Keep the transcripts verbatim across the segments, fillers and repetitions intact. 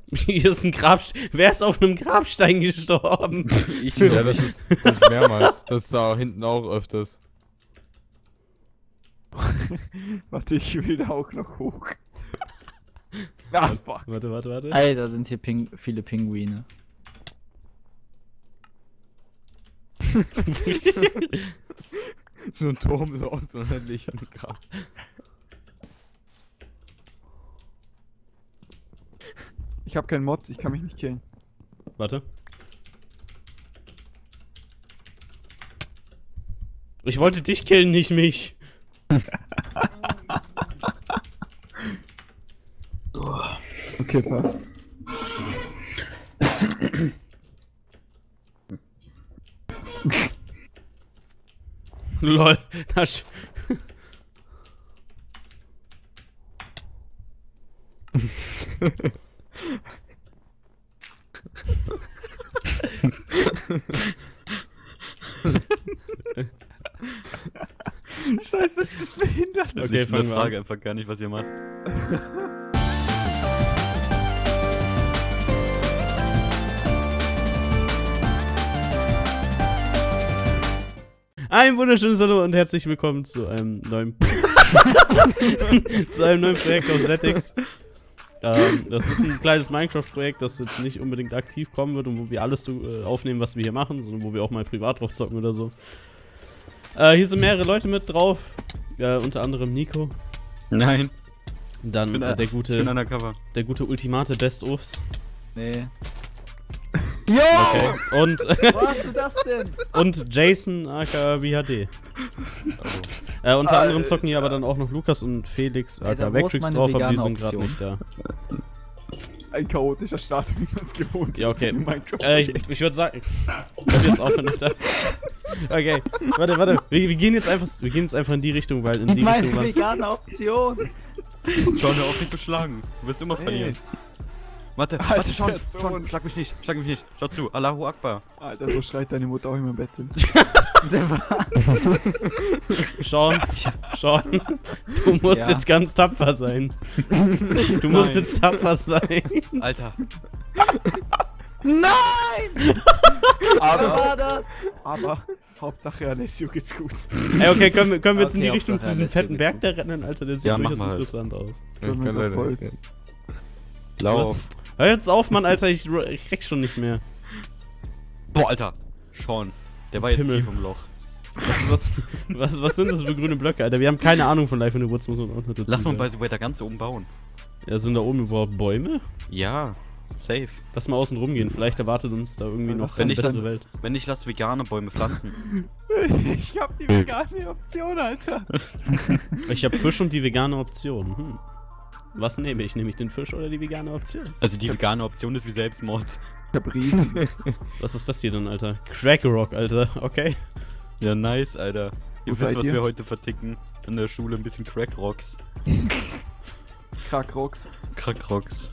Hier ist ein Grabstein. Wer ist auf einem Grabstein gestorben? Ich ja, das ist, das ist mehrmals. Das ist da hinten auch öfters. Warte, ich will da auch noch hoch. Ah, fuck. Warte, warte, warte. Alter, sind hier Ping viele Pinguine. So ein Turm so aus so einer lichten Grab. Ich hab keinen Mod, ich kann mich nicht killen. Warte. Ich wollte dich killen, nicht mich. Okay, passt. Lol, das. Scheiße, ist das behindert? Okay, Okay, ich fangen wir frage an. einfach gar nicht, was ihr macht. Ein wunderschönes Hallo und herzlich willkommen zu einem neuen zu einem neuen Projekt aus Z X. Ähm, das ist ein kleines Minecraft-Projekt, das jetzt nicht unbedingt aktiv kommen wird und wo wir alles äh, aufnehmen, was wir hier machen, sondern wo wir auch mal privat drauf zocken oder so. Äh, hier sind mehrere Leute mit drauf, äh, unter anderem Nico. Nein, Dann bin äh, der ich bin gute, undercover. der gute Ultimate Best-Ofs. Nee. Okay. Und, Wo hast du das denn? und Jason aka B H D. Äh, unter Alter. anderem zocken hier aber dann auch noch Lukas und Felix Alter, aka wo ist Vectrix meine drauf, aber die vegane sind gerade Option? nicht da. Ein chaotischer Start, wie man es gewohnt ist. Ja, okay. in Minecraft. Äh, ich ich würde sagen. Ich würd jetzt aufhören, Alter. Okay, warte, warte. Wir, wir, gehen jetzt einfach, wir gehen jetzt einfach in die Richtung, weil in die Meine Richtung waren. vegane Option. Schau, hör auf mich zu schlagen. Du wirst immer verlieren. Warte, Alter, warte, schau, der schau, Ton. schlag mich nicht, schlag mich nicht. Schau zu, Allahu Akbar. Alter, so schreit deine Mutter auch immer im Bett hin. Der war Sean, Sean, du musst Ja. jetzt ganz tapfer sein. Du musst Nein. jetzt tapfer sein. Alter. Nein! Wer Aber, war das? aber, Hauptsache Alessio geht's gut. Ey, okay, können wir, können wir jetzt in die Okay, Richtung Hauptsache, zu diesem Alessio fetten geht's Berg gut. da rennen, Alter? Der sieht Ja, durchaus mach mal. interessant aus. Ich kann mit leider Holz. nicht. Lauf. Hör jetzt auf, Mann, Alter, ich, ich reck schon nicht mehr. Boah, Alter. Sean. Der war jetzt Pimmel. tief im Loch. Was, was, was, was sind das für grüne Blöcke, Alter? Wir haben keine Ahnung von Life in the Woods, muss man auch noch dazu Lass mal sagen. bei the way da ganz oben bauen. Ja, sind da oben überhaupt Bäume? Ja, safe. Lass mal außen rumgehen, vielleicht erwartet uns da irgendwie noch Wenn die ich beste das- Welt. Wenn nicht, lass vegane Bäume pflanzen. Ich hab die vegane Option, Alter. Ich habe Fisch und die vegane Option. Hm. Was nehme ich? Nehme ich den Fisch oder die vegane Option? Also die vegane Option ist wie Selbstmord. Ich hab Riesen. Was ist das hier denn, Alter? Crack Rock, Alter. Okay. Ja, nice, Alter. Ihr wisst, seid was ihr? wir heute verticken. In der Schule ein bisschen Crack-Rocks. Krackrocks. Crack-Rocks.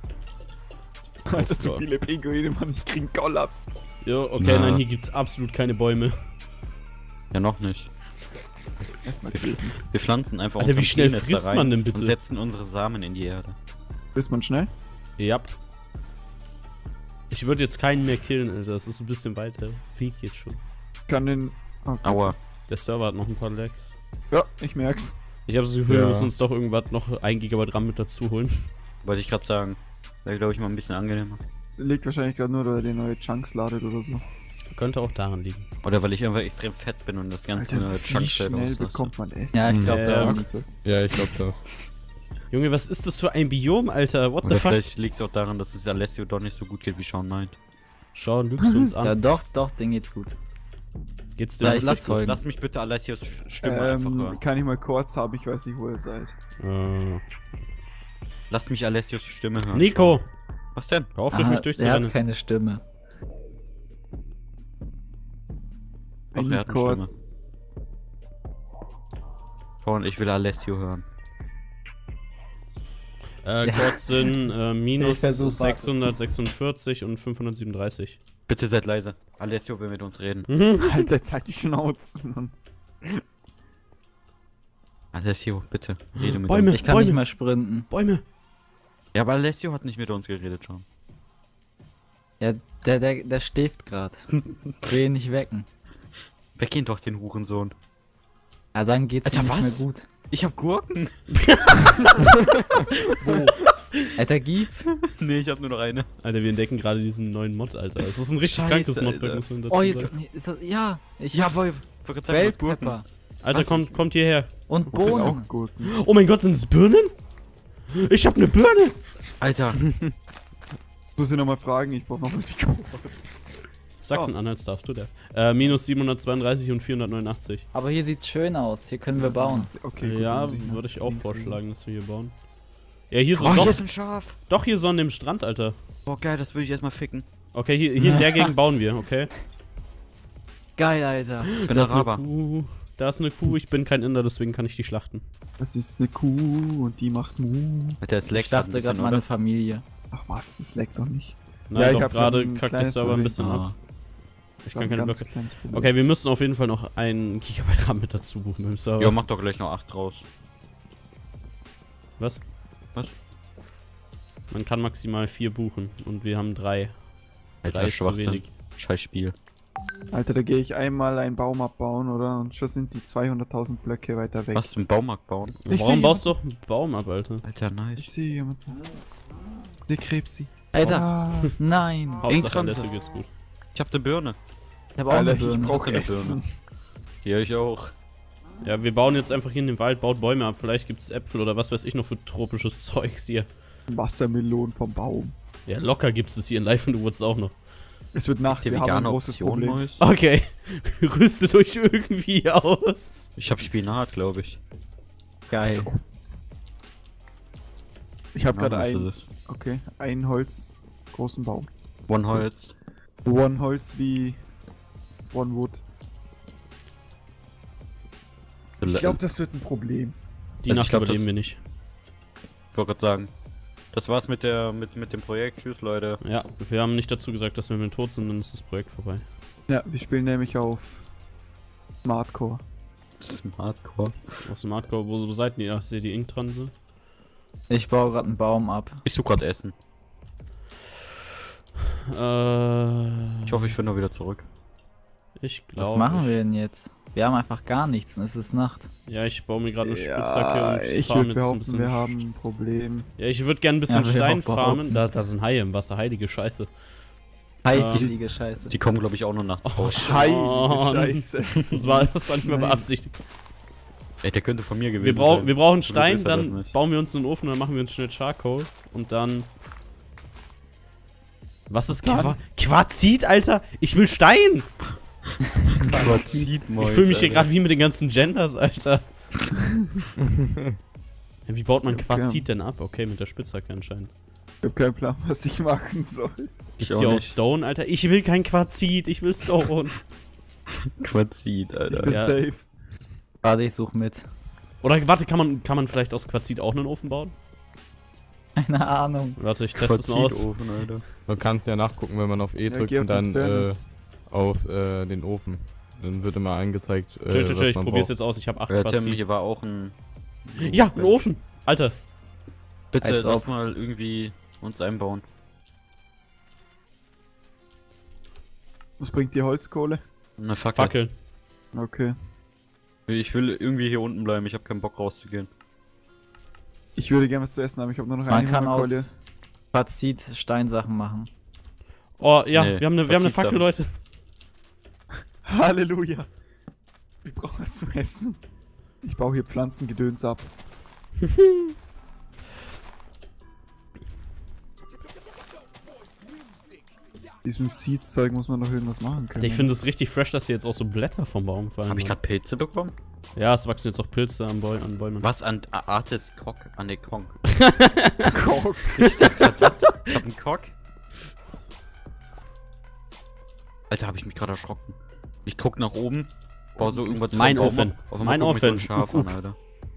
Alter, zu viele Pinguine, Mann, ich krieg einen Kollaps. Jo, okay, Na. nein, hier gibt's absolut keine Bäume. Ja, noch nicht. Erstmal Wir, töten. wir pflanzen einfach Alter, wie unseren schnell Penis da frisst rein man denn bitte? Und setzen unsere Samen in die Erde. Bist man schnell? Ja. Ich würde jetzt keinen mehr killen, Alter. Das ist ein bisschen weiter. Peak jetzt schon. Kann den... Oh, Gott. Aua. Der Server hat noch ein paar Lags. Ja, ich merk's. Ich habe das Gefühl, Ja. wir müssen uns doch irgendwas noch ein Gigabyte RAM mit dazu holen. Wollte ich gerade sagen. Wäre, glaube ich, mal ein bisschen angenehmer. Liegt wahrscheinlich gerade nur, weil der neue Chunks ladet oder so. Könnte auch daran liegen. Oder weil ich einfach extrem fett bin und das ganze Alter, wie Chunks-Feld schnell auslasse. bekommt man Essen? Ja, ich glaub, glaube, Ja, das ja. ist sagst es. Ja, ich glaube das. Junge, was ist das für ein Biom, Alter? What the Oder fuck? vielleicht liegt es auch daran, dass es Alessio doch nicht so gut geht, wie Sean meint. Schau, lügst du uns an. Ja, doch, doch, denen geht's gut. Geht's dir Ja, noch ich lass, nicht gut? folgen. lass mich bitte Alessios Stimme einfach Ähm, hören. kann ich mal kurz haben, ich weiß nicht, wo ihr seid. Äh, Lass mich Alessios Stimme hören. Nico! Was denn? Hör auf, durch Ah, mich der durchzurennen. hat keine Stimme. Ach, Ein er hat eine kurz. Sean, ich will Alessio hören. Äh, Ja. Codes sind äh, minus Ich versuch's mal. sechshundertsechsundvierzig und fünfhundertsiebenunddreißig. Bitte seid leise. Alessio will mit uns reden. Mhm. Alter, jetzt halt die Schnauze, Mann. Alessio, bitte, rede mit Bäume. uns. Ich kann Bäume. nicht mal sprinten. Bäume! Ja, aber Alessio hat nicht mit uns geredet schon. Ja, der, der, der schläft gerade. Will ihn nicht wecken. Weggehen doch den Hurensohn. Ja, dann geht's Alter, ihm nicht was? mehr gut. Ich hab Gurken. Alter, gib. Nee, ich hab nur noch eine. Alter, wir entdecken gerade diesen neuen Mod, Alter. Das ist ein richtig Scheiße, krankes Modpack, Alter. muss man dazu Oh, jetzt. sagen. Nee, ist das, ja, ich Ja, voll. Ich wollte gerade sagen, das Gurken. Bellpepper. Alter, Was? kommt, kommt hierher. Und Ich will auch Bohnen. Gurken. Oh mein Gott, sind es Birnen? Ich hab eine Birne! Alter. Ich muss ich nochmal fragen, ich brauch nochmal die Gurken. Sachsen-Anhalt-Staff, tu der. Äh, minus siebenhundertzweiunddreißig und vierhundertneunundachtzig. Aber hier sieht's schön aus. Hier können wir bauen. Okay, gut, Ja, muss ich würde ich auch links vorschlagen, dass wir hier bauen. Ja, hier so, Oh, doch, hier ist ein Schaf. doch hier so an dem Strand, Alter. Boah, geil, das würde ich erstmal ficken. Okay, hier, hier in der Gegend bauen wir, okay? Geil, Alter. Ich bin Da ist eine Araber. Kuh, da ist eine Kuh, ich bin kein Inder, deswegen kann ich die schlachten. Das ist eine Kuh und die macht Mu. Alter, es Ich leckt grad ein dachte gerade bisschen, meine oder? Familie. Ach was, das leckt doch nicht. Nein, Ja, ich doch, hab gerade grad ein kackt der kleines Server ein Problem. bisschen ab. Ah. Ich hab kann keine ein ganz Blöcke. kleines Problem. Okay, wir müssen auf jeden Fall noch ein Gigabyte RAM mit dazu buchen beim Server. Ja, mach doch gleich noch acht raus. Was? Was? Man kann maximal vier buchen und wir haben drei. Alter, Drei ist zu Schwachsinn. wenig. Scheiß Spiel. Alter, da gehe ich einmal einen Baum abbauen, oder? Und schon sind die zweihunderttausend Blöcke weiter weg. Was, im Baumarkt bauen? Ich Warum seh baust du doch einen Baum ab, Alter? Alter, Ich nice. sehe jemanden. Die Krebsi. Alter, Ah, nein. Hauptsache, Irgendwann Alessio so. geht's gut. Ich hab ne Birne. Ich hab auch Alter, eine ich Birne. brauche eine Essen. Ja, ich auch. Ja, wir bauen jetzt einfach hier in den Wald, baut Bäume ab. Vielleicht gibt's Äpfel oder was weiß ich noch für tropisches Zeugs hier. Wassermelonen vom Baum. Ja, locker gibt's es hier in Live und du wurdest auch noch. Es wird Nacht, Die wir haben ein vegane großes Option Problem. neues. Okay, rüstet euch irgendwie aus. Ich hab Spinat, glaube ich. Geil. So. Ich habe gerade Genau, ein, das ist okay, ein Holz, großen Baum. es. One Holz. One Holz wie One Wood. Ich glaube, das wird ein Problem. Die Also ich Nacht glaub, überleben das- wir nicht. Ich wollte gerade sagen. Das war's mit der mit, mit dem Projekt. Tschüss, Leute. Ja, wir haben nicht dazu gesagt, dass wenn wir tot sind, dann ist das Projekt vorbei. Ja, wir spielen nämlich auf Smartcore. Smartcore. Aus dem Hardcore, wo, wo seid ihr? Ja, seht ihr Ink dran so? Ich baue gerade einen Baum ab. Bist du gerade essen? Äh. Ich hoffe, ich finde noch wieder zurück. Ich glaube. Was machen wir denn jetzt? Wir haben einfach gar nichts und es ist Nacht. Ja, ich baue mir gerade eine Ja, Spitzhacke und ich farm würde jetzt ein behaupten, bisschen. wir haben ein Problem. Ja, ich würde gerne ein bisschen Ja, will ich Stein auch behaupten. farmen. Da, da sind Haie im Wasser, heilige Scheiße. Heilige Scheiße. Die kommen, glaube ich, auch noch nachts Oh, raus. Mann. Scheiße. Das war, das war nicht mehr Nein. beabsichtigt. Ey, der könnte von mir gewesen Wir, brauch, sein. wir brauchen Du Stein, bist ja das dann nicht. bauen wir uns einen Ofen, dann machen wir uns schnell Charcoal und dann. Was ist Dann? Qua Quarzit, Alter? Ich will Stein! Ich fühle mich hier gerade wie mit den ganzen Genders, Alter. Ja, wie baut man Okay. Quarzit denn ab? Okay, mit der Spitzhacke anscheinend. Ich habe keinen Plan, was ich machen soll. Gibt's hier auch Stone, Alter? Ich will kein Quarzit, ich will Stone. Quarzit, Ich Alter. bin Ja. safe. Warte, ich such mit. Oder warte, kann man, kann man vielleicht aus Quarzit auch einen Ofen bauen? Keine Ahnung. Warte, ich teste es mal aus. Quarzitofen, Alter. Man kann es ja nachgucken, wenn man auf E Ja, drückt geh und auf das dann äh, Furnace. auf äh, den Ofen. Dann wird immer angezeigt, äh, Chill, chill, chill, was ich man probier's braucht. jetzt aus, ich habe acht Ja, Tim, Quarzit. hier war auch ein... Ja, ein Ofen! Alter, Bitte Als lass ob. mal irgendwie uns einbauen. Was bringt dir Holzkohle? Eine Fackel. Fackeln. Okay. Ich will irgendwie hier unten bleiben, ich habe keinen Bock rauszugehen. Ich würde gerne was zu essen haben, ich habe nur noch Man eine kann Hungerkeule. aus Quarzit Steinsachen machen. Oh, ja, Nee, wir haben eine, wir haben eine Quarzit Fackel, Leute. Halleluja. Ich brauche was zum Essen. Ich baue hier Pflanzengedöns ab. Diesem Seed-Zeug muss man noch irgendwas machen können. Ich finde es richtig fresh, dass hier jetzt auch so Blätter vom Baum fallen. Habe ich Mann. gerade Pilze bekommen? Ja, es wachsen jetzt auch Pilze an, Bäu an Bäumen. Was an A- Artis Cock? An der Konk. Kork. Ich dachte grad, was? Ich hab einen Cock. Alter, habe ich mich gerade erschrocken. Ich guck nach oben, baue so irgendwas Mein vom Ofen. Baum ab. Auf einmal Mein guckt mich so ein Ofen. Schaf an, Alter.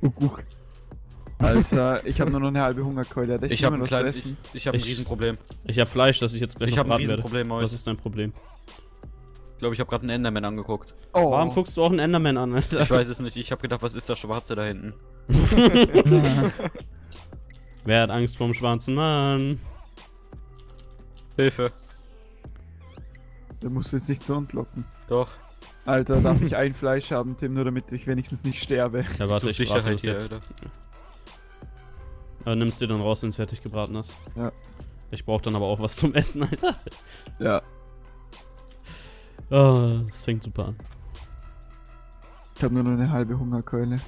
Alter, ich habe nur noch eine halbe Hungerkeule. Hat echt Ich habe niemand ein was zu kleines, essen? ich, ich habe ein Ich- Riesenproblem. Ich habe Fleisch, das ich jetzt gleich Ich noch habe ein braten werde. Riesenproblem Was heute. ist dein Problem? Ich glaube, ich habe gerade einen Enderman angeguckt. Oh. Warum guckst du auch einen Enderman an, Alter? Ich weiß es nicht. Ich habe gedacht, was ist das Schwarze da hinten? Wer hat Angst vorm schwarzen Mann? Hilfe. Da musst du jetzt nicht so entlocken. Doch. Alter, darf ich ein Fleisch haben, Tim, nur damit ich wenigstens nicht sterbe? Ja, warte, ich Zur brate Sicherheit das hier, jetzt. Alter. Aber nimmst dir dann raus, wenn es fertig gebraten ist. Ja. Ich brauch dann aber auch was zum Essen, Alter. Ja. Oh, das fängt super an. Ich habe nur noch eine halbe Hungerkeule.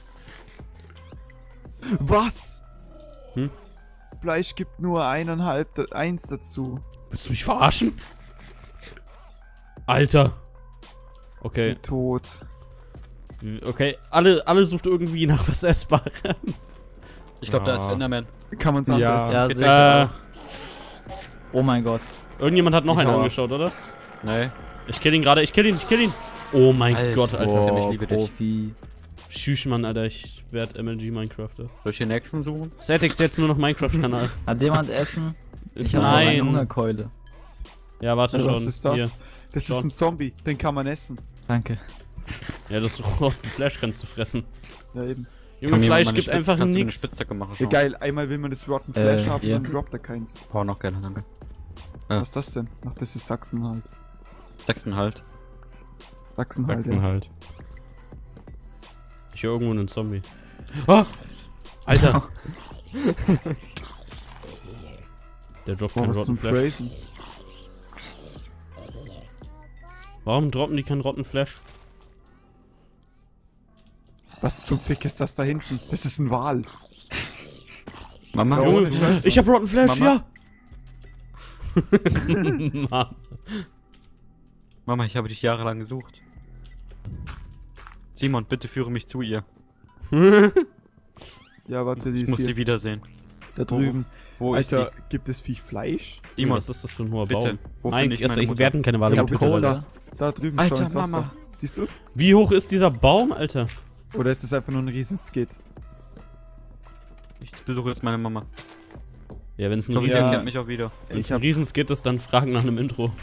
Was? Hm? Fleisch gibt nur eineinhalb, da- eins dazu. Willst du mich verarschen? Alter. Okay, Bin tot. okay. Alle, alle sucht irgendwie nach was Essbarem. Ich glaube, da Ja. ist Enderman. Kann man Ja. sagen. Ja, Geht sehe Äh, ich auch. Oh mein Gott. irgendjemand hat noch Ich einen auch. angeschaut, oder? Nee. Ich kill ihn gerade, ich kill ihn, ich kill ihn. Oh mein Alter, Gott, Alter. boah. ich Oh, liebe dich. Profi. Tschüss, Mann, Alter. Ich werd M L G Minecrafter. Soll ich den nächsten suchen? Setix jetzt nur noch Minecraft-Kanal. Hat jemand Essen? Ich habe eine Nein. Hungerkeule. Ja, warte Ja, schon. was ist das? Hier. Das Schon. ist ein Zombie, den kann man essen. Danke. Ja, das roten Fleisch kannst du fressen. Ja, eben. Junge, Fleisch gibt einfach Kannst du mir eine nichts. Spitzhacke machen Ja, schon? geil, einmal will man das Rotten Äh, Flash haben, hier. dann droppt er keins. Oh, noch gerne, danke. Ja. Was ist das denn? Ach, das ist Sachsen halt. Sachsen halt. Sachsen halt. Sachsen Ja. halt. Ich höre irgendwo einen Zombie. Oh! Alter! Der droppt Oh, kein was rotten zum Flash. Phrasen. Warum droppen die keinen rotten Flash? Was zum Fick ist das da hinten? Das ist ein Wal. Mama, Ja, ohne Scheiß. Ich hab rotten Flash, Mama? ja! Mann. Mama, ich habe dich jahrelang gesucht. Simon, bitte führe mich zu ihr. Ja, warte, die Ich ist muss hier. sie wiedersehen. Da drüben. Wo ist Alter, sie? gibt es Viech Fleisch? Simon, was ist das für ein hoher bitte. Baum? Wo Nein, finde ich erst, meine ich Mutter? werden keine Wale Ja, mit wo bist Kohle. du da? Da drüben, Alter, schau ins Wasser. Mama. Siehst du's? Wie hoch ist dieser Baum, Alter? Oder ist das einfach nur ein Riesenskit? Ich besuche jetzt meine Mama. Ja, wenn es ein, Ich hoffe, sie Riesen, Ja. erkennt mich auch wieder. wenn's Ich ein hab- Riesenskit ist, dann fragen nach einem Intro.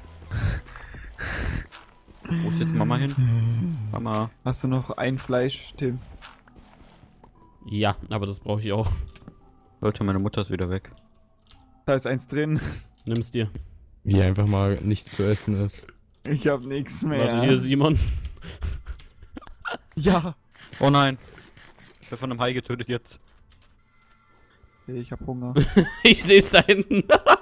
Wo ist jetzt Mama hin? Mama. Hast du noch ein Fleisch, Tim? Ja, aber das brauche ich auch. Leute, meine Mutter ist wieder weg. Da ist eins drin. Nimm's dir. Wie einfach mal nichts zu essen ist. Ich hab nichts mehr. Warte, hier, Simon. Ja. Oh nein. Ich bin von einem Hai getötet jetzt. Okay, ich hab Hunger. Ich seh's da hinten.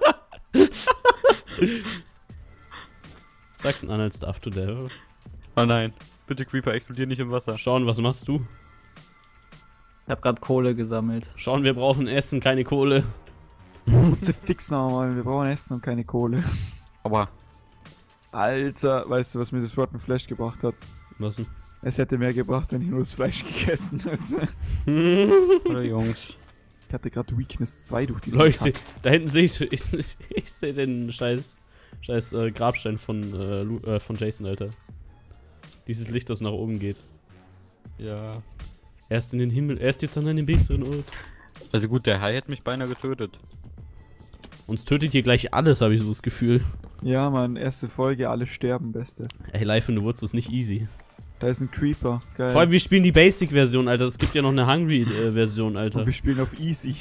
Sachsen-Anhalt Stuff to Devil. Oh nein. Bitte Creeper, explodier nicht im Wasser. Schauen, was machst du? Ich habe gerade Kohle gesammelt. Schauen, wir brauchen Essen, keine Kohle. Fix nochmal, wir brauchen Essen und keine Kohle. Aber Alter, weißt du, was mir das Rotten Flash gebracht hat? Was denn? Es hätte mehr gebracht, wenn ich nur das Fleisch gegessen hätte. Hallo Jungs. Ich hatte gerade Weakness zwei durch diesen Leute, ich seh, Kack. da hinten sehe ich, ich, ich sehe den scheiß, scheiß äh, Grabstein von, äh, Lu, äh, von Jason, Alter. Dieses Licht, das nach oben geht. Ja. Er ist in den Himmel, er ist jetzt an einem besseren Ort. Also gut, der Hai hätte mich beinahe getötet. Uns tötet hier gleich alles, habe ich so das Gefühl. Ja, Mann, erste Folge, alle sterben, beste. Ey, Life in the Woods ist nicht easy. Da ist ein Creeper, geil. Vor allem, wir spielen die Basic-Version, Alter. Es gibt ja noch eine Hungry-Version, Alter. Und wir spielen auf Easy.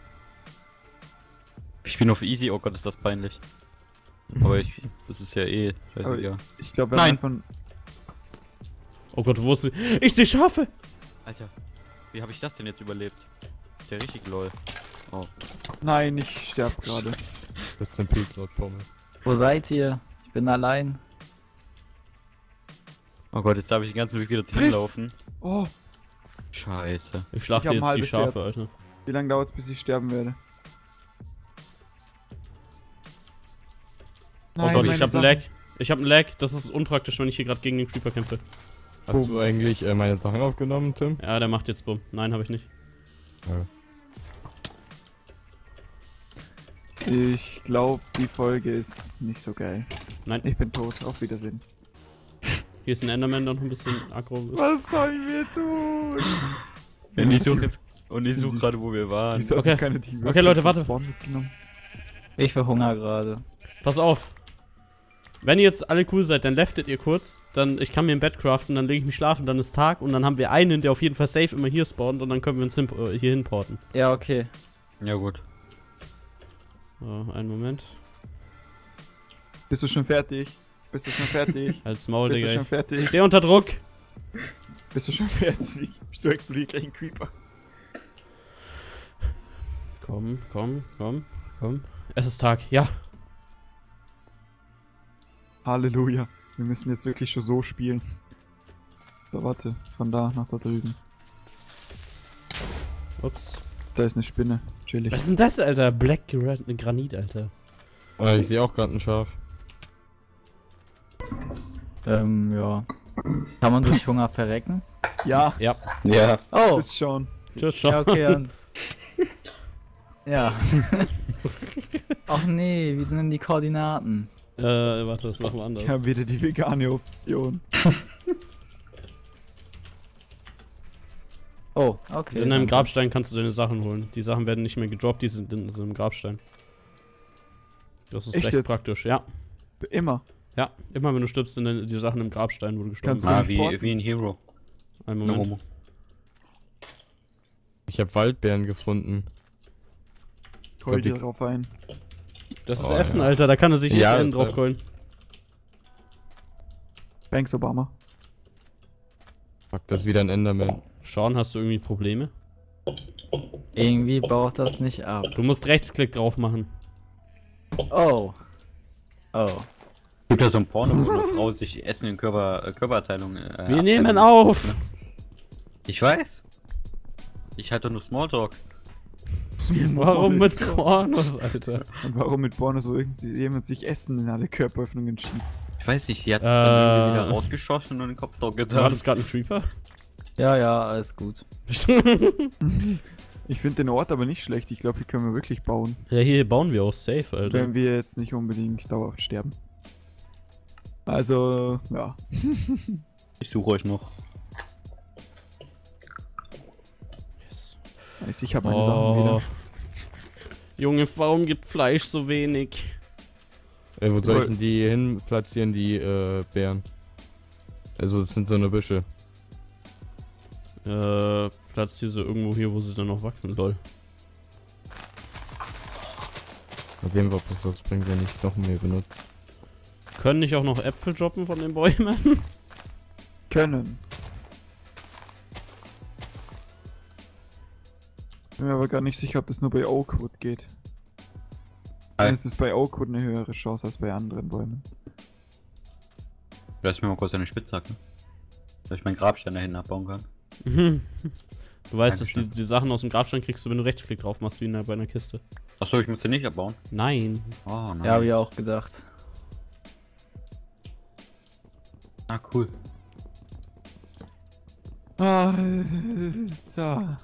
Ich bin auf easy, oh Gott, ist das peinlich. Aber ich, das ist ja eh scheißegal. Ich glaube, wir Nein. haben von. Oh Gott, wo ist sie? Ich sehe Schafe! Alter, wie habe ich das denn jetzt überlebt? Ist ja richtig lol. Oh. Nein, ich sterb gerade. Rest in Peace, Lord Pommes. Wo seid ihr? Ich bin allein. Oh Gott, jetzt darf ich den ganzen Weg wieder Friss! zurücklaufen. Oh, Scheiße. Ich schlachte Ich hab ein jetzt die halbes Schafe, Herz. Alter. wie lange dauert es, bis ich sterben werde? Oh Gott, ich meine hab einen Sachen. Lag. Ich hab einen Lag. Das ist unpraktisch, wenn ich hier gerade gegen den Creeper kämpfe. Hast du eigentlich äh, meine Sachen aufgenommen, Tim? Ja, der macht jetzt Bumm. Nein, habe ich nicht. Ja. Ich glaube, die Folge ist nicht so geil. Nein, Ich bin tot. Auf Wiedersehen. hier ist ein Enderman, der noch ein bisschen aggro ist. Was sollen wir tun? Und ich suche jetzt. Und ich suche gerade, wo wir waren. Wieso Okay. hat keine Team Okay, Leute, warte. Spawn mitgenommen? Ich verhungere gerade. Pass auf. Wenn ihr jetzt alle cool seid, dann leftet ihr kurz. Dann, ich kann mir ein Bett craften, dann lege ich mich schlafen, dann ist Tag und dann haben wir einen, der auf jeden Fall safe immer hier spawnt und dann können wir uns hin, äh, hier hinporten. Ja, okay. Ja gut. So, einen Moment. Bist du schon fertig? Bist du schon fertig? Als Maul, Bist du Digga. schon fertig? Steh unter Druck! Bist du schon fertig? Wieso explodiert gleich ein Creeper? Komm, komm, komm, komm. Es ist Tag, ja. Halleluja. Wir müssen jetzt wirklich schon so spielen. So, warte. Von da nach da drüben. Ups. Da ist eine Spinne. Chillig. Was ist denn das, Alter? Black Gra Granit, Alter. Oh, ich sehe auch gerade ein Schaf. Ähm, ja. Kann man durch Hunger verrecken? Ja, Ja. Ja. Oh! ist schon. Tschüss, Ja, ciao. okay, dann. Ja. Ach nee, wie sind denn die Koordinaten? Äh, warte, das machen wir anders. Ich habe wieder die vegane Option. Oh, okay. In einem dann- Grabstein kannst du deine Sachen holen. Die Sachen werden nicht mehr gedroppt, die sind in so einem Grabstein. Das ist Echt recht jetzt? praktisch, ja. Immer. Ja, immer wenn du stirbst, sind dann die Sachen im Grabstein, wo du gestorben Kannst bist. du- Ah, wie, Porten? wie ein Hero. Einen No Moment. homo. Ich habe Waldbeeren gefunden. Hol dir die- drauf ein. Das ist Oh, Essen, ja. Alter, da kann er sich nicht Ja, einen das drauf war- holen. Thanks, Obama. Fuck, das ist wieder ein Enderman. Sean, hast du irgendwie Probleme? Irgendwie baut das nicht ab. Du musst Rechtsklick drauf machen. Oh. Oh. Gibt ja so ein Porno, wo eine Frau sich Essen in Körper, äh, Körperteilung. Äh, Wir nehmen abteilen auf! muss. Ich weiß. Ich halte nur Smalltalk. Warum mit Pornos, Alter? Und warum mit Porno so irgendjemand sich Essen in alle Körperöffnungen schiebt? Ich weiß nicht, die hat es Äh. dann irgendwie wieder rausgeschossen und den Kopf drauf War getan. das gerade ein Creeper? Ja, ja, alles gut. Ich finde den Ort aber nicht schlecht. Ich glaube, hier können wir wirklich bauen. Ja, hier bauen wir auch safe, Alter. Wenn wir jetzt nicht unbedingt dauerhaft sterben. Also, ja. Ich suche euch noch. Yes. Also ich habe meine Sachen wieder. Oh. Junge, warum gibt Fleisch so wenig? Äh, wo soll Woll- ich denn die hin platzieren, die äh, Beeren? Also, das sind so eine Büsche. Äh, Platz hier so irgendwo hier, wo sie dann noch wachsen, lol. Mal sehen, ob das was bringt, wenn ich Knochenmehl benutze. Können nicht auch noch Äpfel droppen von den Bäumen? Können. Bin mir aber gar nicht sicher, ob das nur bei Oakwood geht. Hi. Dann ist es bei Oakwood eine höhere Chance als bei anderen Bäumen. Lass mir mal kurz eine Spitzhacke. Dass ich meinen Grabstein da hinten abbauen kann. Mhm. Du weißt, dass die, Dankeschön. die Sachen aus dem Grabstein kriegst du, wenn du Rechtsklick drauf machst, wie in der, bei einer Kiste. Achso, ich muss den nicht abbauen. Nein. Oh nein. Ja, hab ich auch gedacht. Ah, cool. Alter.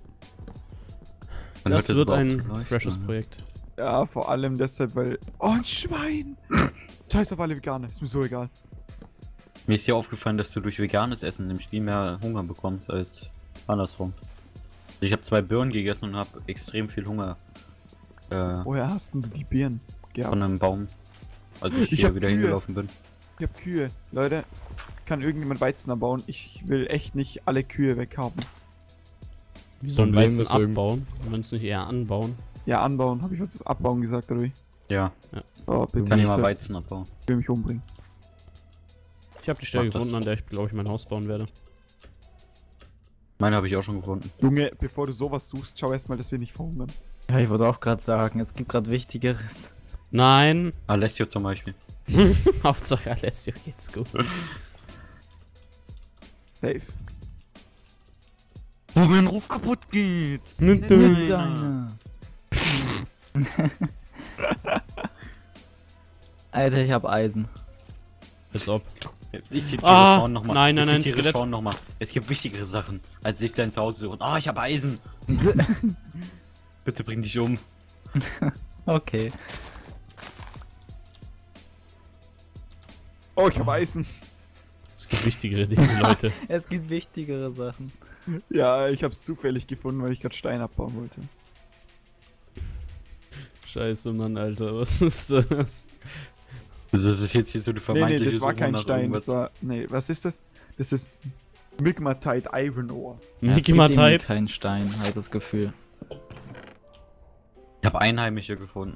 Man Das hört wird überhaupt ein zu leuchten, freshes ne? Projekt. Ja, vor allem deshalb, weil... Oh, ein Schwein! Scheiß auf alle Veganer, ist mir so egal. Mir ist hier aufgefallen, dass du durch veganes Essen im Spiel mehr Hunger bekommst als andersrum. Ich habe zwei Birnen gegessen und habe extrem viel Hunger äh, Woher hast denn du die Birnen gehabt? von einem Baum, als ich, Ich hier hab wieder Kühe. hingelaufen bin. Ich hab Kühe. Leute, kann irgendjemand Weizen abbauen? Ich will echt nicht alle Kühe weghaben. Wie so ein Problem Weizen ist irgend- abbauen, wenn es nicht eher anbauen. Ja, anbauen. Habe ich was abbauen gesagt, oder wie? Ja, Oh, bitte. kann ich ich mal soll- Weizen abbauen. ich will mich umbringen. Ich habe die Stelle Mach das. gefunden, an der ich, glaube ich, mein Haus bauen werde. Meine habe ich auch schon gefunden. Junge, bevor du sowas suchst, schau erstmal, dass wir nicht verhungern. Ja, ich wollte auch gerade sagen, es gibt gerade Wichtigeres. Nein. Alessio zum Beispiel. Hauptsache Alessio geht's gut. Safe. Wo mein Ruf kaputt geht! Mit Nein. deiner. Alter, ich hab Eisen. Als ob. Ich zitiere Ah, Sean nochmal. nein, nein, ich nein, zitiere Skelett. Sean nochmal. Es gibt wichtigere Sachen, als sich sein Zuhause suchen. Oh, ich habe Eisen! Bitte bring dich um. Okay. Oh, ich hab Eisen. Es gibt wichtigere Dinge, Leute. Es gibt wichtigere Sachen. Ja, ich hab's zufällig gefunden, weil ich gerade Stein abbauen wollte. Scheiße, Mann, Alter. Was ist das? Also das ist jetzt hier so eine Nee, vermeintliche nee, das war Suche kein nach Stein, irgendwas. das war... Nee, was ist das? Das ist Migmatite Iron Ore. Ja, es Mickey gibt irgendwie Matite. kein Stein, halt das Gefühl. Ich habe Einheimische gefunden.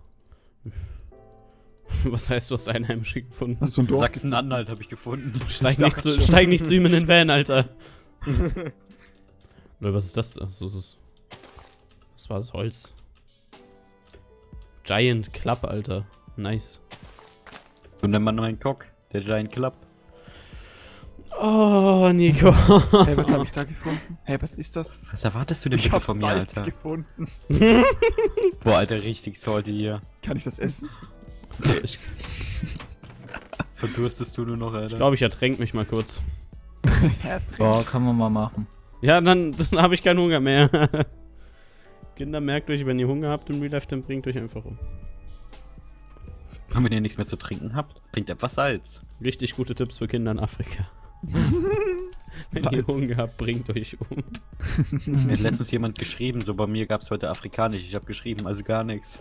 Was heißt, du hast Einheimische gefunden? Hast du ein Dorf? Sachsen-Anhalt habe ich gefunden. Steig nicht, zu, steig nicht zu ihm in den Van, Alter. Leute, was ist das? Achso, das ist. Was war das Holz? Giant Club, Alter. Nice. Und dann mal noch ein Cock, der Giant Club. Oh, Nico. Hey, was habe ich da gefunden? Hey, was ist das? Was erwartest du denn Ich bitte hab von mir, Salz Alter? gefunden. Boah, Alter, richtig salty hier. Kann ich das essen? Ich Verdurstest du nur noch, Alter? glaube, ich ertränke mich mal kurz. Boah, kann man mal machen. Ja, dann, dann habe ich keinen Hunger mehr. Kinder, merkt euch, wenn ihr Hunger habt im Real Life, dann bringt euch einfach um. Und wenn ihr nichts mehr zu trinken habt, trinkt etwas Salz. Richtig gute Tipps für Kinder in Afrika. Wenn ihr Salz. Hunger habt, bringt euch um. Mir hat letztens jemand geschrieben, so bei mir gab es heute afrikanisch. Ich habe geschrieben, also gar nichts.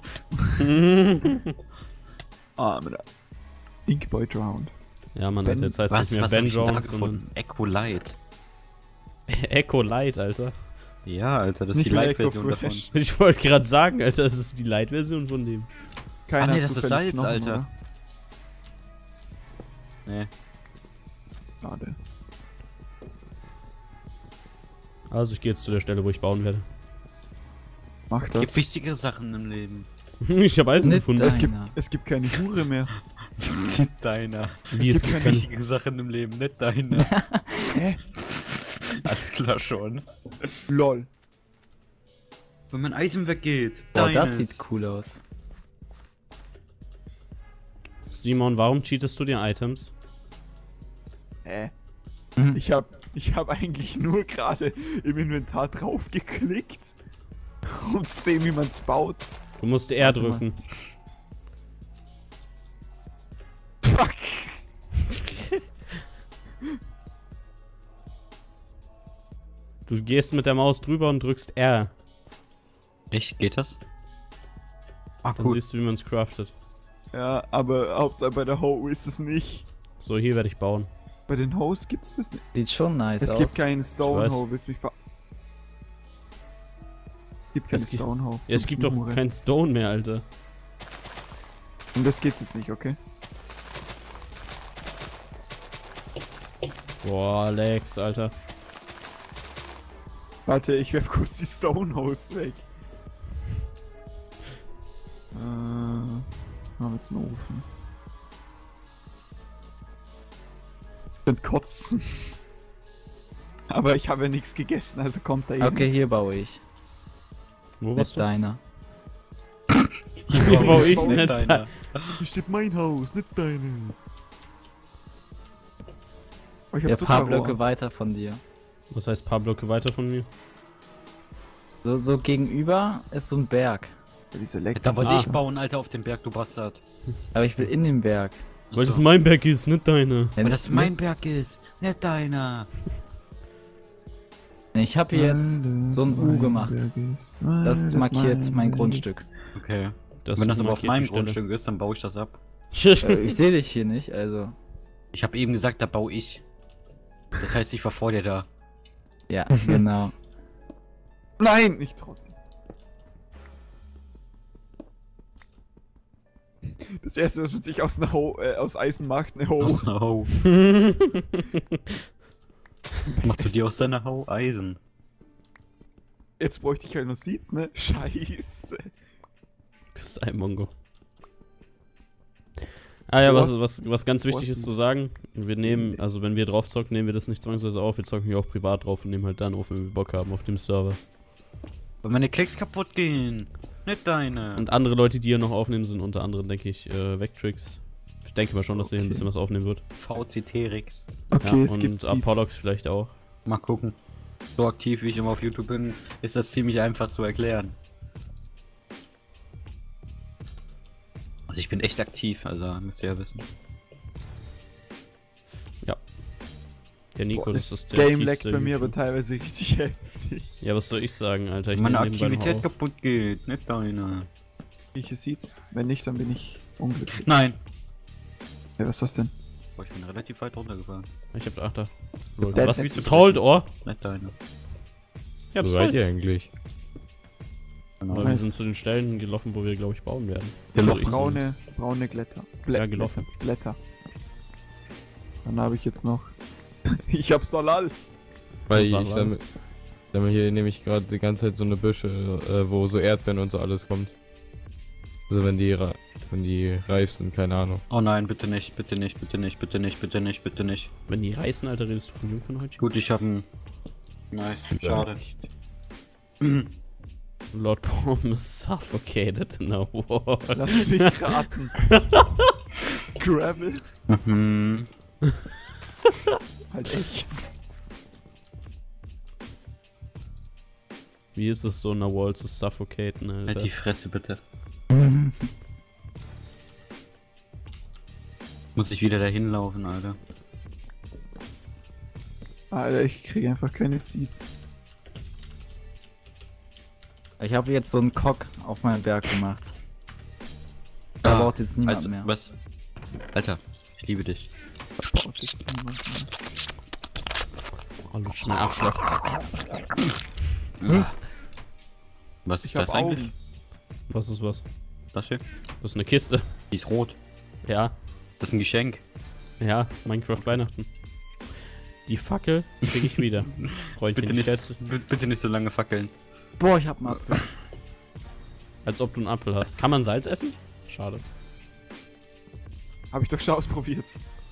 Ah, mit Inkboy drowned. Ja, Mann, Ben- Alter, jetzt heißt es was, nicht mehr was hab Ben ich denn da Jones, sondern gefunden? Echo Light. Echo Light, Alter. Ja, Alter, das ist Nicht die mehr Light-Version Echo davon. Fresh. Ich wollte gerade sagen, Alter, das ist die Light-Version von dem. Keiner nee, hat das ist zufällig Salz, Alter. oder? Nee. Schade. Also ich gehe jetzt zu der Stelle, wo ich bauen werde. Mach Es das. gibt wichtigere Sachen im Leben. Ich habe Eisen Nicht gefunden. das- Es gibt, Deiner. es gibt keine Hure mehr. Nicht deiner. Wie es es gibt gibt keine- Wichtige Sachen im Leben, nicht deiner. Hä? Alles klar schon. Lol. Wenn mein Eisen weggeht. Boah, das deines. sieht cool aus. Simon, warum cheatest du dir Items? Hä? Mhm. Ich hab, ich hab eigentlich nur gerade im Inventar drauf geklickt, um zu sehen, wie man es baut. Du musst R Warte mal. drücken. Fuck. Du gehst mit der Maus drüber und drückst R. Echt? Geht das? Ah, Dann gut. siehst du, wie man es craftet. Ja, aber Hauptsache bei der Hoe ist es nicht. So, hier werde ich bauen. Bei den Hoes gibt es das nicht. Sieht schon nice Es aus. gibt keinen Ich Stone weiß. Hoe, willst du mich ver... Es gibt keinen Es gibt- Stone Hoe. Ja, Du es bist gibt eine doch Hure. kein Stone mehr, Alter. Und das geht's jetzt nicht, okay? Boah, Lex, Alter. Warte, ich werf kurz die Stone Hoes weg. Äh, haben jetzt einen Ofen. Und kotzen. Aber ich habe ja nichts gegessen, also kommt da eh Okay, nix. hier baue ich. Wo warst Nicht du? deiner. Hier baue ich Nicht nicht. deiner. Hier steht mein Haus, nicht deines. Oh, ich Ja, hab paar Zuckerrohr. Blöcke weiter von dir. Was heißt paar Blöcke weiter von mir? So, so gegenüber ist so ein Berg. Ja, wieso leckt Da das wollte Ah. ich bauen, Alter, auf dem Berg, du Bastard. Aber ich will in den Berg. Weil das Achso. mein Berg ist, nicht deine. Weil das mein Berg ist, nicht deiner. Nee, ich habe hier jetzt so ein U gemacht. Das markiert mein Grundstück. Okay. Das Wenn das aber auf markiert meinem die Stelle. Grundstück ist, dann baue ich das ab. Äh, ich sehe dich hier nicht, also. Ich habe eben gesagt, da baue ich. Das heißt, ich war vor dir da. Ja, genau. Nein, nicht trocken. Das erste, was man sich aus, einer Ho äh, aus Eisen macht, eine Hose. Aus einer Hau. Machst du dir aus deiner Hau Eisen? Jetzt bräuchte ich halt noch Seeds, ne? Scheiße. Das ist ein Mongo. Ah ja, Du was, hast- was, was ganz du wichtig hast ist ein- zu sagen, wir nehmen, also wenn wir drauf zocken, nehmen wir das nicht zwangsweise auf, wir zocken hier auch privat drauf und nehmen halt dann auf, wenn wir Bock haben auf dem Server. Weil meine Klicks kaputt gehen. Nicht deine. Und andere Leute, die hier noch aufnehmen, sind unter anderem, denke ich, äh, Vectrix. Ich denke mal schon, dass der hier ein Okay. bisschen was aufnehmen wird. V C T-Rix. Okay, ja, es gibt und Seeds. Apollox vielleicht auch. Mal gucken. So aktiv wie ich immer auf YouTube bin, ist das ziemlich einfach zu erklären. Also ich bin echt aktiv, also müsst ihr ja wissen. Der Nico, Boah, das das ist der Game leckt tiefste bei mir aber YouTube. teilweise richtig heftig. Ja, was soll ich sagen, Alter? Ich Wenn meine nehm nebenbei noch Aktivität auf. kaputt geht, nicht deine. Welche Seeds? Wenn nicht, dann bin ich unglücklich. Nein. Ja, was ist das denn? Boah, ich bin relativ weit runtergefahren. Ich hab Achter. Lol, Der was? hat- Salt Ore? Nicht deine. Ich hab Wo seid ihr Salz. eigentlich? genau. Aber wir Nice. sind zu den Stellen gelaufen, wo wir, glaube ich, bauen werden. Gelaufen. Also ich Braune, braune Glätter. Blä Ja, gelaufen. Blätter. Blätter. Dann habe ich jetzt noch. Ich hab Salal. Weil ich Salal. sammle, sammle hier nämlich gerade die ganze Zeit so eine Büsche, äh, wo so Erdbeeren und so alles kommt. Also wenn die ra- wenn die reif sind, keine Ahnung. Oh nein, bitte nicht, bitte nicht, bitte nicht, bitte nicht, bitte nicht, bitte nicht. Wenn die reißen, Alter, redest du von Jungfernhäutchen? Gut, ich habe ein... Nice, schade. Lord Baum is suffocated in a wall. Lass mich raten. Gravel. Mhm. Halt echt. Wie ist es so in einer Wall zu suffocaten, Halt Alter? die Fresse bitte. Muss ich wieder dahin laufen, Alter. Alter, ich kriege einfach keine Seeds. Ich habe jetzt so einen Cock auf meinen Berg gemacht. Da Ah, baut jetzt niemand Also, mehr. was? Alter, ich liebe dich. Da baut jetzt niemand mehr. Oh, lutsch mein Abschlag. Was ist Ich hab das eigentlich? Augen. Was ist was? Das hier? Das ist eine Kiste. Die ist rot. Ja, Das ist ein Geschenk. ja, Minecraft Weihnachten. Die Fackel krieg ich wieder. Freundchen, Bitte ich nicht, stell's- b- bitte nicht so lange fackeln. Boah, ich hab einen Apfel. als ob du einen Apfel hast. Kann man Salz essen? Schade. Hab ich doch schon ausprobiert.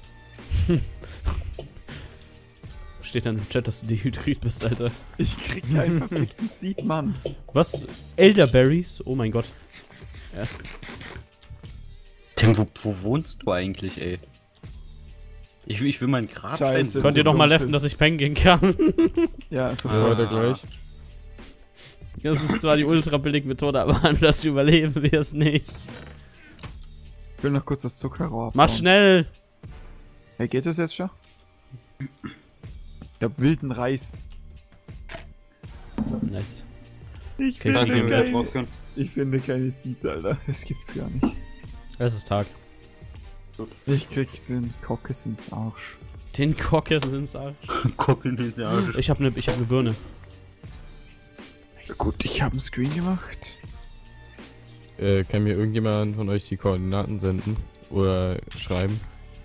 Steht dann im Chat, dass du dehydriert bist, Alter. Ich krieg keinen verfickten Seed, Mann. Was? Elderberries? Oh mein Gott. Erst. Tim, wo, wo wohnst du eigentlich, ey? Ich, will- ich will meinen Grabstein... Scheiße. Könnt ihr so noch mal dunkel. leffen, dass ich pennen gehen kann? Ja, Ja, sofort. weiter gleich. Das ist zwar die ultra billige Methode, aber anders überleben wir es nicht. Ich will noch kurz das Zuckerrohr Mach abbauen. schnell! Hey, geht das jetzt schon? Ich hab wilden Reis. Nice. Ich Okay, Warte, finde wir keine, drauf können. ich finde keine Seeds, Alter. Das gibt's gar nicht. Es ist Tag. Ich krieg den Kockes ins Arsch. Den Kockes ins Arsch. Guck in diese Arsch. Ich hab ne, ich hab ne Birne. Nice. Gut, ich habe einen Screen gemacht. Äh, kann mir irgendjemand von euch die Koordinaten senden? Oder schreiben?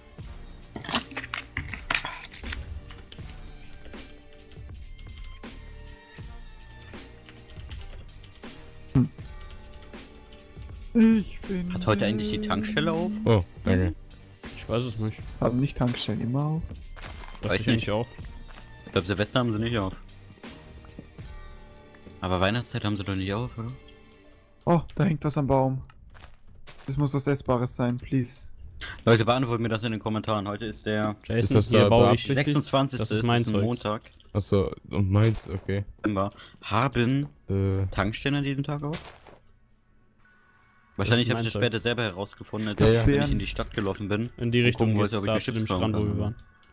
Ich finde. Hat heute eigentlich die Tankstelle auf? Oh, danke. Ich weiß es nicht. Haben nicht Tankstellen immer auf? Dachte Weiß ich nicht. eigentlich auch. Ich glaube, Silvester haben sie nicht auf. Aber Weihnachtszeit haben sie doch nicht auf, oder? Oh, da hängt was am Baum. Das muss was Essbares sein, please. Leute, beantwortet mir das in den Kommentaren. Heute ist der Jason, Ist das hier da baue ich. beabsichtigt? sechsundzwanzigste Das ist mein ein Zeugs. Montag. Achso, und meins, okay. Dezember. Haben Äh, Tankstellen an diesem Tag auf? Wahrscheinlich ist habe ich mein das Zeug. später selber herausgefunden, als Ja, ich, ja. wenn ich in die Stadt gelaufen bin. In die Und Richtung gucken geht's wollte, ob da ich zu dem Chips Strand, wo kaufen wir kann. waren.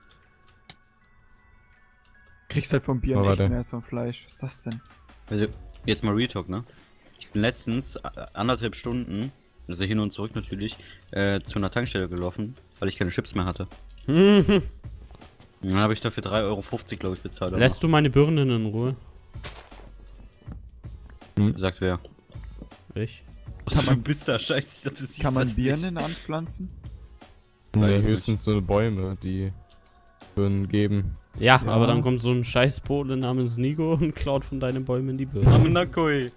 Kriegst halt vom Bier Oh, nicht warte. mehr so ein Fleisch. Was ist das denn? Also, jetzt mal Real Talk, ne? Ich bin letztens äh, anderthalb Stunden, also hin und zurück natürlich, äh, zu einer Tankstelle gelaufen, weil ich keine Chips mehr hatte. Und dann habe ich dafür drei Euro fünfzig, glaube ich, bezahlt. aber- Lässt du meine Birnen in Ruhe? Sagt wer? Ich? Was du bist da, scheiße, ich dachte, du siehst Kann man das Birnen nicht. anpflanzen? ne, Weiß ich höchstens so Bäume, die würden geben. Ja, Ja. aber dann kommt so ein scheiß Pole namens Nigo und klaut von deinen Bäumen die Birnen. Amenakoi.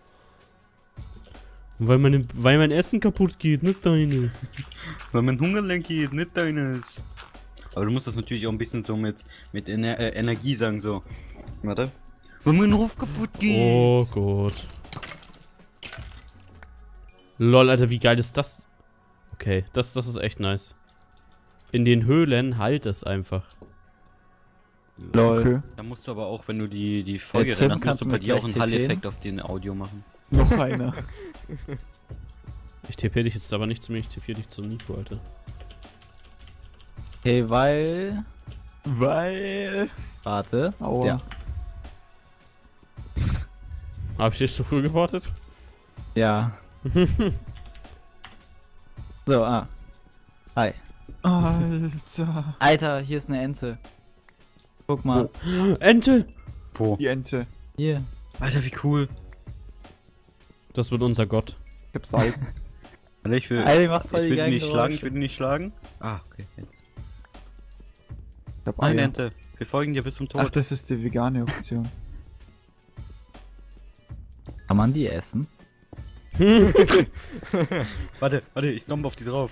Weil, meine, weil mein Essen kaputt geht, nicht deines. Weil mein Hungerlenk geht, nicht deines. Aber du musst das natürlich auch ein bisschen so mit, mit Ener äh, Energie sagen, so. Warte. Weil mein Ruf kaputt geht. Oh Gott. Lol, Alter, wie geil ist das? Okay, das, das ist echt nice. In den Höhlen halt es einfach. Lol. Okay. Da musst du aber auch, wenn du die, die Folge Tim, rennst, kannst musst du du bei mir dir auch gleich einen TPen? Hall-Effekt auf den Audio machen. Noch einer. Ich tippe dich jetzt aber nicht zu mir, ich tippe dich zu Nico, Alter. Okay, weil... Weil. Warte. Aua. Ja. Hab ich dich zu früh gewartet? Ja. So, ah. Hi. Alter. Alter, hier ist eine Ente. Guck mal. Ente! Wo? Die Ente. Hier. Alter, wie cool. Das wird unser Gott. Ich hab Salz. Alter, ich will, Alter, macht voll ich die will ihn geilen nicht schlagen, Geräusche. ich will ihn nicht schlagen. Ah, okay, jetzt. Ich hab Nein, Eier. Ente, wir folgen dir bis zum Tod. Ach, das ist die vegane Option. Kann man die essen? Warte, warte, ich stomp auf die drauf.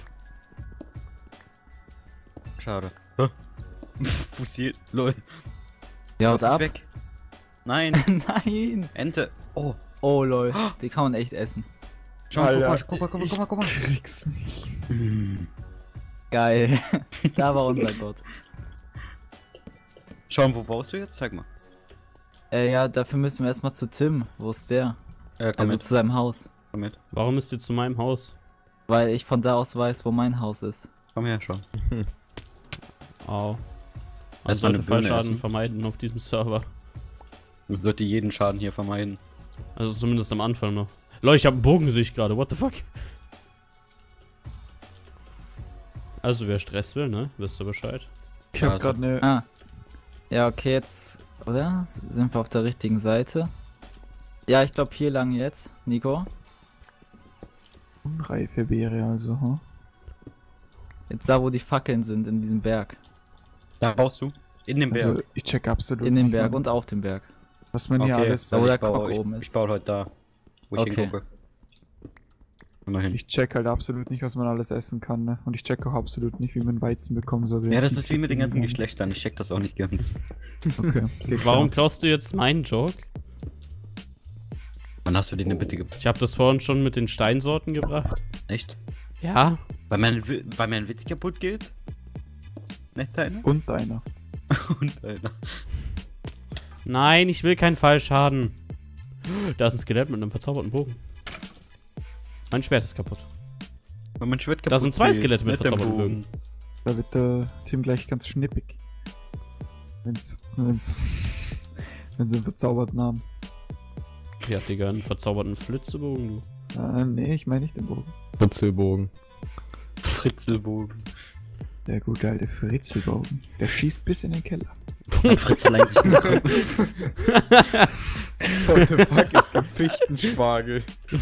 Schade. Hä? Fusil, lol. Ja, haut ab. Weg. Nein, Nein. Ente. Oh, Oh lol, die kann man echt essen. schau mal, Alter, guck mal, guck mal, guck mal, guck mal. Krieg's nicht. Hm. Geil. Da war unser Gott. Schau mal, wo baust du jetzt? Zeig mal. Äh, ja, dafür müssen wir erstmal zu Tim. Wo ist der? Äh, komm Also mit, zu seinem Haus. komm mit. Warum müsst ihr zu meinem Haus? Weil ich von da aus weiß, wo mein Haus ist. Komm her, schau. Au. Man Erst mal sollte eine Birne Fallschaden essen. vermeiden auf diesem Server. Man sollte jeden Schaden hier vermeiden. Also zumindest am Anfang noch. Leute, ich hab einen Bogen, sehe ich gerade. What the fuck? Also wer Stress will, ne? Wisst ihr Bescheid. Ich hab Also. grad ne. Ah. Ja, okay, jetzt. Oder? Sind wir auf der richtigen Seite? Ja, ich glaube hier lang jetzt, Nico. Unreife Beere, also, hm? Jetzt da, wo die Fackeln sind, in diesem Berg. Da baust du? In dem Berg. Also, ich check absolut In dem nicht, Berg Mann, und auf dem Berg. was man hier alles. Da, wo der ich baue, Kopf ich, oben ich ist. baue heute da, wo ich Okay. hingucke. Immerhin. Ich check halt absolut nicht, was man alles essen kann, ne? Und ich check auch absolut nicht, wie man Weizen bekommen soll. Ja, das ist wie mit den ganzen Geschlechtern. Geschlechtern. Ich check das auch nicht ganz. Okay. okay Warum klar. klaust du jetzt meinen Joke? Wann hast du den denn bitte gebracht? Ich habe das vorhin schon mit den Steinsorten gebracht. Echt? Ja. Weil mein, Wi- weil mein Witz kaputt geht? Nicht deiner? Und deiner. Und einer. Nein, ich will keinen Fallschaden. Da ist ein Skelett mit einem verzauberten Bogen. Mein Schwert ist kaputt. Weil mein Schwert kaputt Da sind zwei geht, Skelette mit nicht der verzauberten Bogen. Da wird der Tim gleich ganz schnippig. Wenn's. Wenn's. Wenn sie einen verzauberten haben. Ja, Digga, einen verzauberten Flitzebogen, du. Äh, nee, ich meine nicht den Bogen. Fritzelbogen. Fritzelbogen. Der gute alte Fritzelbogen. Der schießt bis in den Keller. Hat Fritzel eigentlich nicht. What the fuck ist der Fichtenspargel?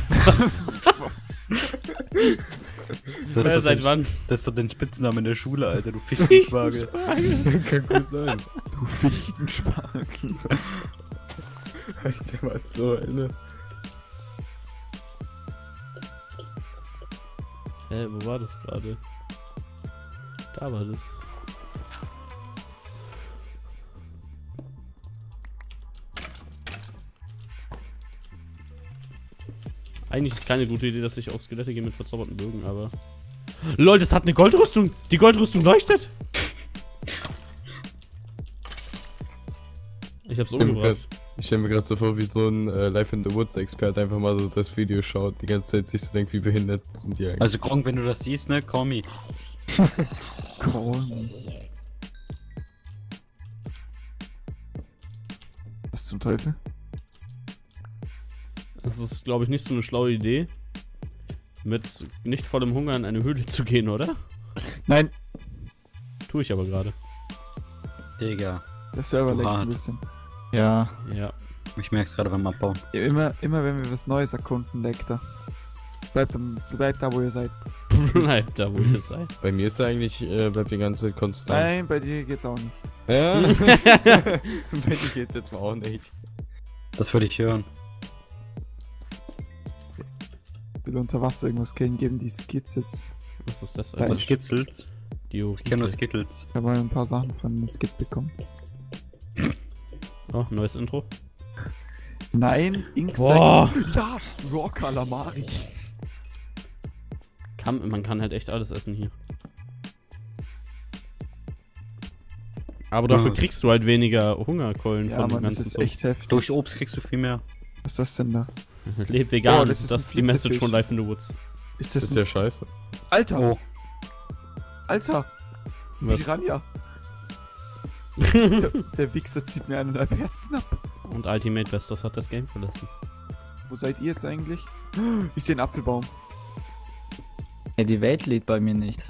Das Äh, ist, seit doch wann? dein, das ist doch dein Spitzname in der Schule, Alter, du Fichtenspargel. Kann gut sein. Du Fichtenspargel. Der war so eine. Hä, wo war das gerade? Da war das. Eigentlich ist keine gute Idee, dass ich auf Skelette gehe mit verzauberten Bögen, aber... LOL, das hat eine Goldrüstung! Die Goldrüstung leuchtet! Ich hab's umgebracht. Ich stelle mir gerade so vor, wie so ein äh, Life in the Woods Experte einfach mal so das Video schaut, die ganze Zeit sich so denkt, wie behindert sind die eigentlich. Also Gronk, wenn du das siehst, ne, call me. Korn. Was zum Teufel? Das ist, glaube ich, nicht so eine schlaue Idee, mit nicht vollem Hunger in eine Höhle zu gehen, oder? Nein, Tue ich aber gerade. Digga, der Server Ist zu leckt ein hart. bisschen. Ja. Ja. ich merk's gerade beim Abbauen. Ja, immer, immer wenn wir was Neues erkunden, leckt er. Bleibt, am- bleibt da, wo ihr seid. Bleibt da, wo ihr seid. Bei mir ist er eigentlich, äh, bleibt die ganze Zeit konstant. Nein, bei dir geht's auch nicht. Ja? Bei dir geht das auch nicht. Das würde ich hören. Ich will unter Wasser irgendwas kennen, geben die Skits jetzt. Was ist das Bei- Was eigentlich? Skittles? Die Ich kenne nur Orite. Skittles. Ich habe mal ein paar Sachen von einem Skit bekommen. Oh, neues Intro. Nein, Ink Boah. Ja, Raw Calamari. Kann, man kann halt echt alles essen hier. Aber dafür Ja. kriegst du halt weniger Hungerkeulen Ja, von dem Mann, das ganzen ist Zeug. echt heftig. Durch Obst kriegst du viel mehr. Was ist das denn da? Leb vegan, Oh, das das ist, ist ein die Message Flitzerfisch. von Life in the Woods. Ist Das das ist ein... ja scheiße. Alter! Oh. Alter! Was? Piranha! der, der Wichser zieht mir eineinhalb Herzen ab. Und Ultimate Vestos hat das Game verlassen. Wo seid ihr jetzt eigentlich? Ich sehe einen Apfelbaum. Ja, die Welt lädt bei mir nicht.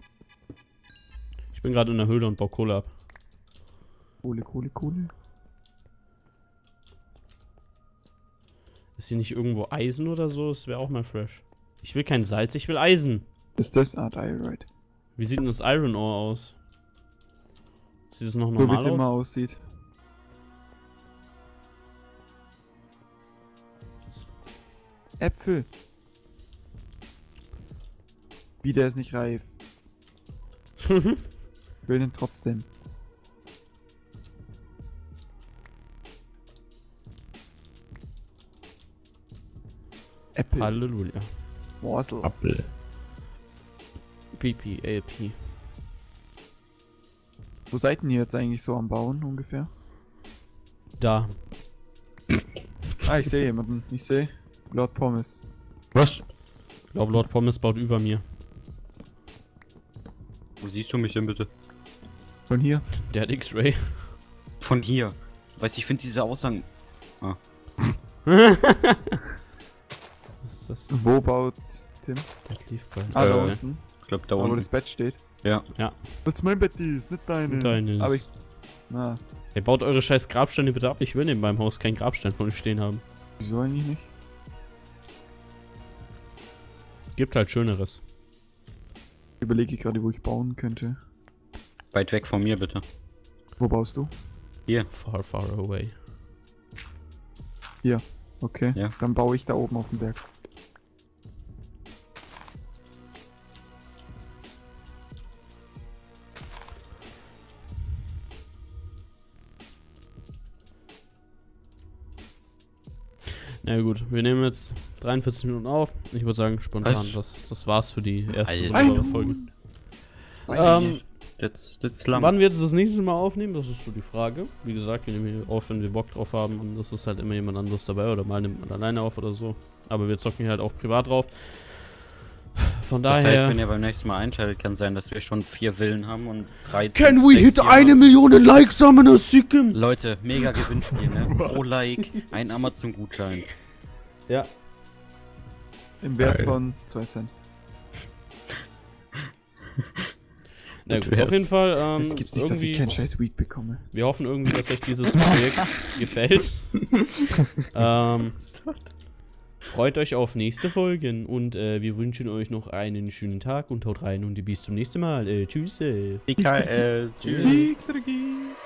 Ich bin gerade in der Höhle und baue Kohle ab. Kohle, Kohle, Kohle. Ist hier nicht irgendwo Eisen oder so? Das wäre auch mal fresh. Ich will kein Salz, ich will Eisen. Ist das? Ah, Diorite. Wie sieht denn das Iron Ore aus? Sieht es noch So wie normal es immer aus? aussieht. Äpfel. Wie, der ist nicht reif. Ich will den trotzdem. Äpfel. Halleluja. Morsel. Apfel. P P, A P. Wo seid ihr jetzt eigentlich so am Bauen ungefähr? Da. Ah, ich sehe jemanden. Ich sehe Lord Pommes. Was? Ich glaube, Lord Pommes baut über mir. Wo siehst du mich denn bitte? Von hier. Der hat X-Ray. Von hier. Weißt du, ich finde diese Aussagen. Was ist das? Wo baut Tim? Der lief bei. Ah, da Äh, unten. Ich glaube, da Da, wo unten. das Bett steht. Ja. Weil's mein Bett ist, nicht deines. Deines. Aber ich... Na, Ey, baut eure scheiß Grabsteine bitte ab. Ich will in meinem Haus keinen Grabstein von euch stehen haben. wieso eigentlich nicht? Gibt halt Schöneres. Ich überlege gerade, wo ich bauen könnte. Weit weg von mir, bitte. Wo baust du? Far, far away. Okay, Ja. dann baue ich da oben auf dem Berg. Na gut, wir nehmen jetzt dreiundvierzig Minuten auf. Ich würde sagen, spontan, Was? das, das war's für die erste Alter. wunderbare Folge. Ähm, That's, that's lang. wann wir jetzt das nächste Mal aufnehmen, das ist so die Frage. Wie gesagt, wir nehmen hier auf, wenn wir Bock drauf haben, und das ist halt immer jemand anderes dabei oder mal nimmt man alleine auf oder so. Aber wir zocken hier halt auch privat drauf. Von Das daher. heißt, wenn ihr beim nächsten Mal einschaltet, kann sein, dass wir schon vier Villen haben und drei. Can fünf, we sechs, hit sieben eine haben. Million Likes am Sicken? Leute, mega Gewinnspiel, ne? Pro Like ein Amazon-Gutschein. Ja. Im Wert Geil. von zwei Cent. Na gut, wär's. auf jeden Fall. Ähm, Es gibt's nicht, dass ich irgendwie- keinen scheiß Week bekomme. Wir hoffen irgendwie, dass euch dieses Projekt gefällt. ähm, freut euch auf nächste Folgen und äh, wir wünschen euch noch einen schönen Tag und haut rein und bis zum nächsten Mal. Äh, tschüss. Äh. D K L. Tschüss. Sieg, Draghi.